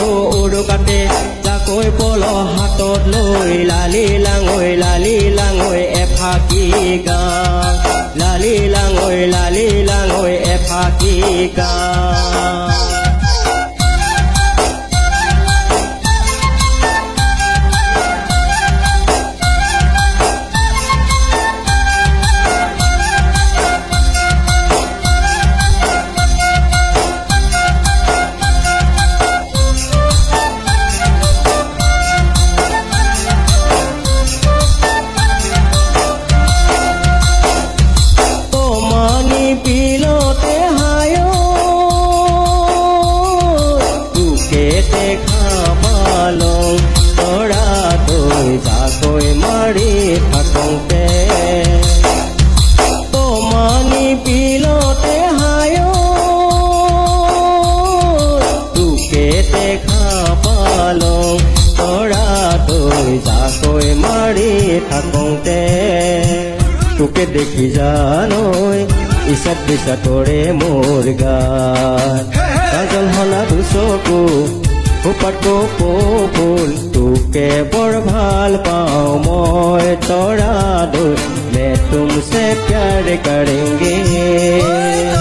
উৰুকাতে জাকৈ পল হাতত লৈ লালি লাঙৈ এফাকি গান লালি লাঙৈ এফাকি গান জাকৈ মাৰি থাকোঁতে তমানি পিলতে হায় তোকে দেখা পালোঁ তৰা তই জাকৈ মাৰি থাকোঁতে তোকে দেখি জানৈ ইচ্ছাত বিচাত কৰে মোৰ গান কাজল হনা দুচকু উপাত ফুল তোকে বৰ ভাল পাওঁ মই তৰা দৈ मैं तुमसे प्यार करेंगे